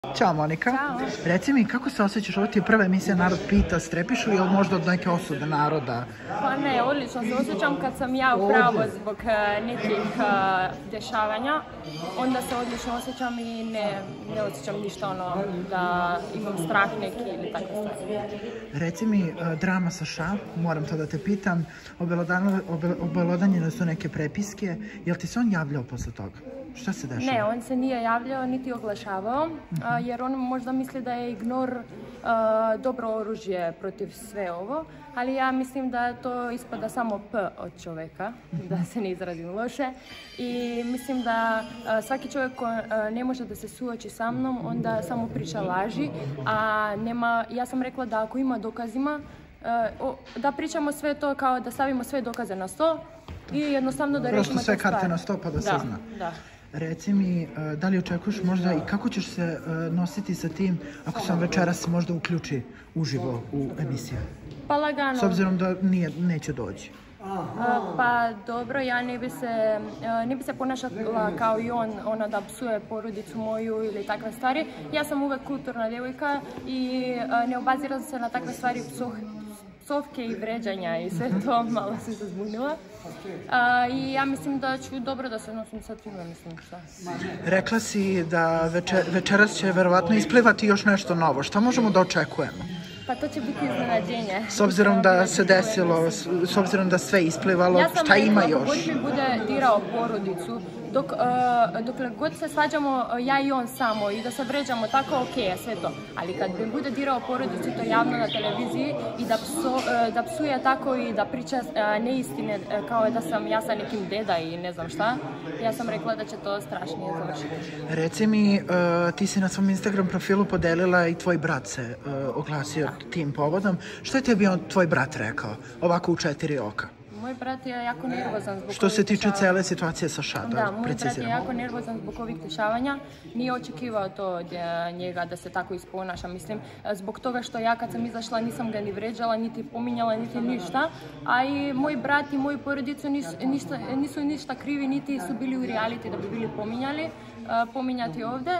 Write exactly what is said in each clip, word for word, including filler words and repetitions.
Ćao Monika. Ćao. Reci mi, kako se osjećaš? Ovo ti je prva emisija Narod pita, strepiš li ili možda od neke osude naroda? Pa ne, odlično se osjećam kad sam ja u pravu zbog uh, nekih uh, dešavanja. Onda se odlično osjećam i ne, ne osjećam ništa ono da imam strah neki ili takve stvari. Reci mi, uh, drama sa Ša, moram to da te pitam, obelodanjene su neke prepiske, jel ti se on javljao posle toga? Šta se dešava? Ne, on se nije javljao niti oglašavao, uh, jer on možda misli da je ignor uh, dobro oružje protiv sve ovo, ali ja mislim da to ispada samo P od čoveka, da se ne izrazim loše. I mislim da uh, svaki čovjek ko uh, ne može da se suoči sa mnom, onda samo priča laži, a nema, ja sam rekla da ako ima dokazima, uh, o, da pričamo sve to kao da stavimo sve dokaze na sto i jednostavno da rešimo te stvari. Prosto sve karte na sto pa da se zna. Da. Reci mi, da li očekuješ možda i kako ćeš se nositi sa tim ako sam večeras možda uključi uživo u emisiju? Pa lagano. S obzirom da nije, neće doći. Pa dobro, ja ne bi se, ne bi se ponašala kao i on, ona da psuje porodicu moju ili takve stvari. Ja sam uvek kulturna djevojka i ne obaziram se na takve stvari psovke i vređanja i sve to, malo sam se zbunila. Uh, I ja mislim da ću dobro da se nosim sa time, mislim šta. Rekla si da večer, večeras će verovatno isplivati još nešto novo. Šta možemo da očekujemo? Pa to će biti iznenađenje. S obzirom da se desilo, s obzirom da sve isplivalo, ja šta ima rekla, još? Ja sam rekla, god mi bude dirao porodicu, dok, uh, dokle god se svađamo ja i on samo i da se vređamo tako, ok, je sve to. Ali kad mi bude dirao porodicu to javno na televiziji i da, pso, uh, da psuje tako i da priča uh, neistine uh, kao da sam ja sa nekim deda i ne znam šta, ja sam rekla da će to strašnije završiti. Reci mi, uh, ti si na svom Instagram profilu podelila i tvoj brat se uh, oglasio da. tim povodom. Što je tebi on, tvoj brat rekao, ovako u četiri oka? Moj brat je jako nervozan zbog Što se tiče dešavanja. Cele situacije sa Ša, da, da moj brat je jako nervozan zbog ovih dešavanja. Nije očekivao to od njega da se tako isponaša. Mislim, zbog toga što ja kad sam izašla nisam ga ni vređala, niti pominjala, niti ništa. A i moj brat i moju porodicu nisu ništa, nisu ništa krivi, niti su bili u reality da bi bili pominjali, pominjati ovdje.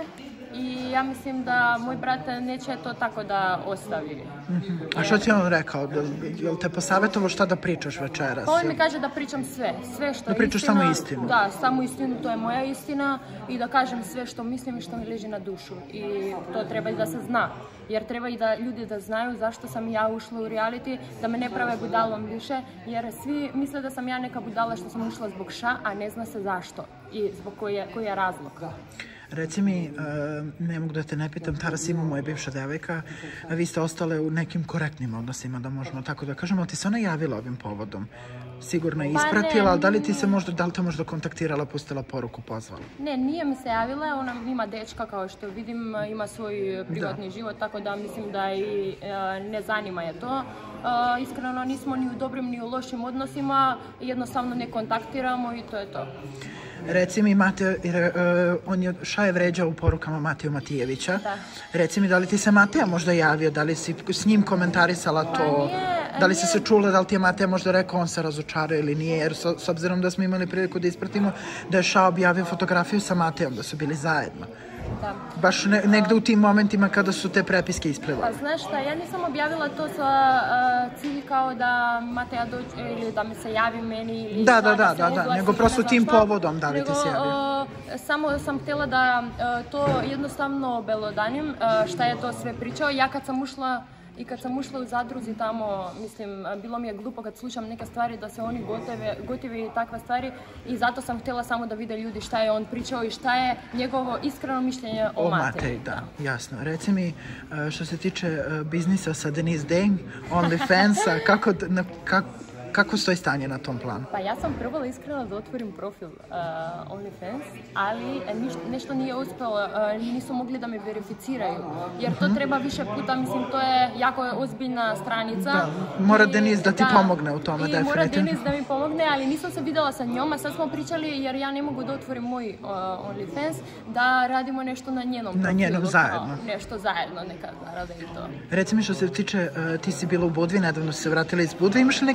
I ja mislim da moj brat neće to tako da ostavi. Mm-hmm. A što ti on rekao? Jel te posavjetovao šta da pričaš večeras? Pa on mi kaže da pričam sve, sve što je istina. Da pričaš samo istinu? Da, samo istinu, to je moja istina i da kažem sve što mislim i što mi leži na dušu. I to treba i da se zna. Jer treba i da ljudi da znaju zašto sam ja ušla u reality, da me ne prave budalom više, jer svi misle da sam ja neka budala što sam ušla zbog Ša, a ne zna se zašto i zbog koji je, koji je razlog. Reci mi, ne mogu da te ne pitam, Taras ima moja bivša devojka, vi ste ostale u nekim korektnim odnosima, da možemo tako da kažemo, ali ti se ona javila ovim povodom? Sigurno je ispratila, ali da li ti se možda, da li te možda kontaktirala, pustila poruku, pozvala? Ne, nije mi se javila, ona ima dečka kao što vidim, ima svoj privatni da. život, tako da mislim da i ne zanima je to. Uh, iskreno nismo ni u dobrim ni u lošim odnosima, jednostavno ne kontaktiramo i to je to. Reci mi, Mate, uh, on je Ša je vređao u porukama Mateju Matijevića. Da. Reci mi, da li ti se Mateja možda javio, da li si s njim komentarisala to? Pa nije, da li si nije. se čula, da li ti je Mateja možda rekao on se razočarao ili nije? Jer s, s obzirom da smo imali priliku da ispratimo da je Ša objavio fotografiju sa Matejom, da su bili zajedno. Da. Baš ne, negde u tim momentima kada su te prepiske isplivale. Pa znaš šta, ja nisam objavila to sa uh, cilj kao da Mateja dođe ili da mi se javi meni ili da, šta, da, da, da, da, da, da, nego prosto tim šta, povodom da li nego, ti se javio? Uh, samo sam htjela da uh, to jednostavno obelodanim uh, šta je to sve pričao. Ja kad sam ušla I kad sam ušla u zadruzi tamo, mislim, bilo mi je glupo kad slušam neke stvari da se oni gotive, gotive i takve stvari i zato sam htjela samo da vide ljudi šta je on pričao i šta je njegovo iskreno mišljenje o, o Mateji. Mateji, da, jasno. Reci mi, što se tiče biznisa sa Denise Deng, OnlyFansa, kako, kako, kako stoji stanje na tom planu? Pa ja sam probala iskreno da otvorim profil uh, OnlyFans, ali niš, nešto nije uspjelo, uh, nisu mogli da me verificiraju, jer to treba više puta, mislim, to je jako ozbiljna stranica. Da, mora I, Denise da ti da, pomogne u tome, i definitivno. mora Denise da mi pomogne, ali nisam se vidjela sa njom, a sad smo pričali, jer ja ne mogu da otvorim moj uh, OnlyFans, da radimo nešto na njenom profilu. Na njenom zajedno. No, nešto zajedno, neka zarada i to. Reci mi što se tiče, uh, ti si bila u Budvi, nedavno si se vratila iz Budve, imaš li neki novi trend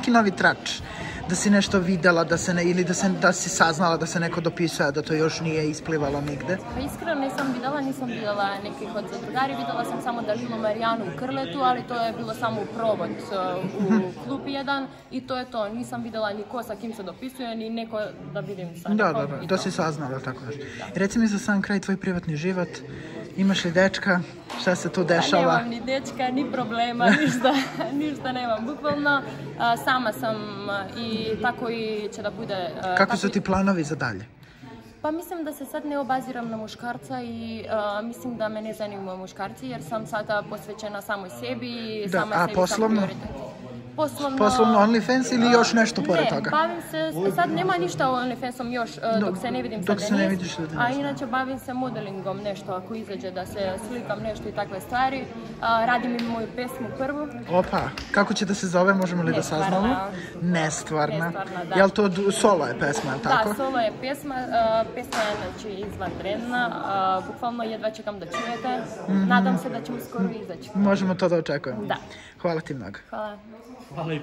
trač, da si nešto videla, da se ne, ili da, se, da si saznala da se neko dopisuje, da to još nije isplivalo nigde? Pa iskreno nisam videla, nisam videla nekih od zadrugari, videla sam samo Dalinu Marijanu u Krletu, ali to je bilo samo u provod u klub jedan i to je to. Nisam videla ni ko sa kim se dopisuje, ni neko da vidim sa nekom. Da, da, da, da si saznala, tako nešto. Reci mi za sam kraj tvoj privatni život, imaš li dečka, šta se tu dešava? Pa nemam ni dečka, ni problema, ništa, ništa nemam. Bukvalno a, sama sam i tako i će da bude... A, Kako su ti planovi za dalje? Pa mislim da se sad ne obaziram na muškarca i a, mislim da me ne zanimaju muškarci jer sam sada posvećena samoj sebi i Da, sama a sebi poslovno? sam prioritet. Poslovno... Poslovno OnlyFans ili još nešto pored ne, toga? Ne, bavim se, sad nema ništa o OnlyFansom još uh, dok se ne vidim dok sa se ne Denise, vidiš sa Denise, a inače bavim se modelingom nešto ako izađe da se slikam nešto i takve stvari. Uh, radim i moju pesmu prvu. Opa, kako će da se zove, možemo li da saznamo? Nestvarna. Nestvarna, da. Jel to du- solo je pesma, je tako? Da, solo je pesma, uh, pesma je znači izvanredna, uh, bukvalno jedva čekam da čujete. Mm-hmm. Nadam se da ćemo skoro izaći. Možemo to da očekujemo. Da. Hvala ti mnogo. Hvala.